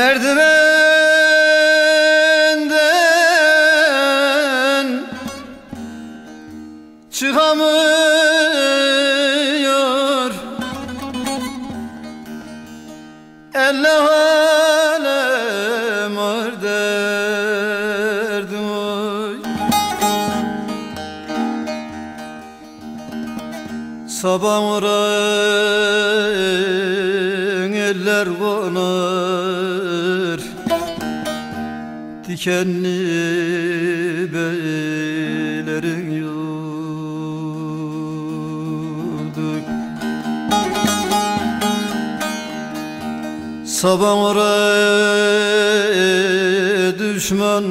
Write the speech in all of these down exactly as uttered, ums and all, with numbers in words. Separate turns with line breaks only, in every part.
Merdivenden çıkamıyor, elle alem var derdim oy. Sabah oran eller konar, dikenli beylerin yurdu. Sabah oraya düşman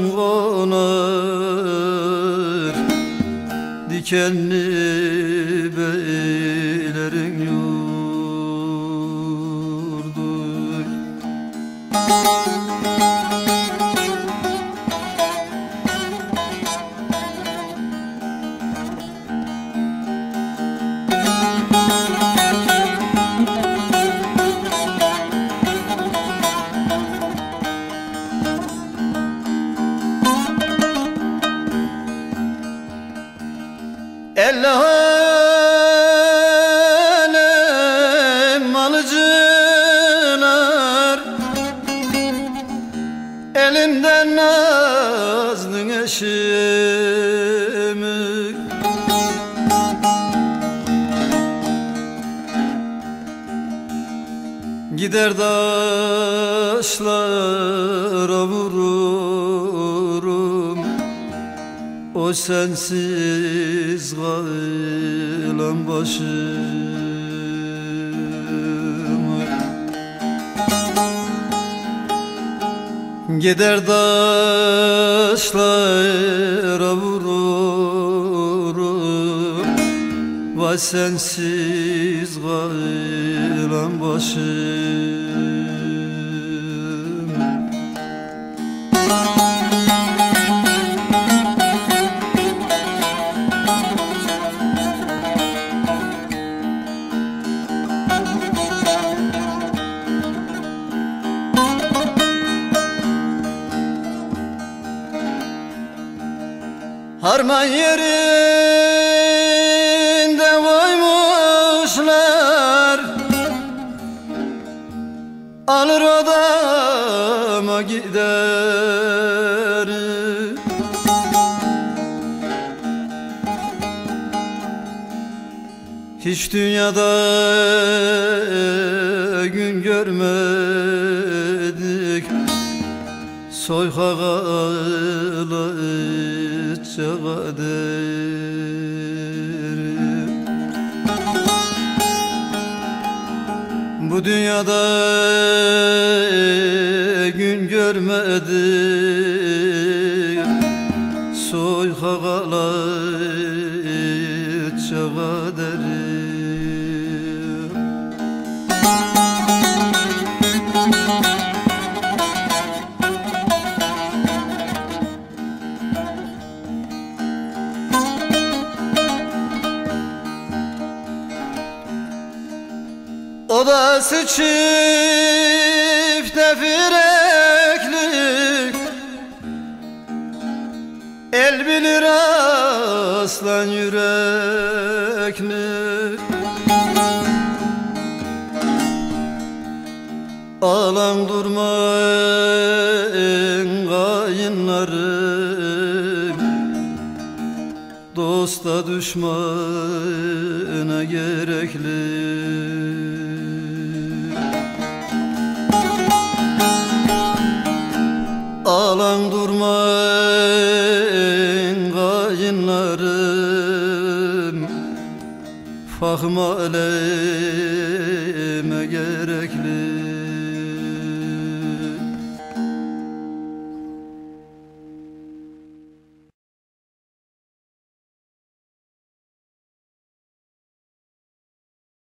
konar, dikenli beylerin yurdu. El alem malıcılar elimden nazlın eşimi. Gider daşlara vururum, o sensiz kalan başımı. Gider daşlara vururum, vay sensiz kalan başım. Harman yerinde koymuşlar, alır odama gider. Hiç dünyada gün görmedik, soyka kalıca kaderim. Bu dünyada gün görmedik, soyka kalıca kaderim. Odası çifte fireklik, el bilir aslan yürekli. Ağlan durmayın kayınlarım, dosta düşmana gerekli. Ağlan durmayın kayınlarım, fahm aleme gerekli.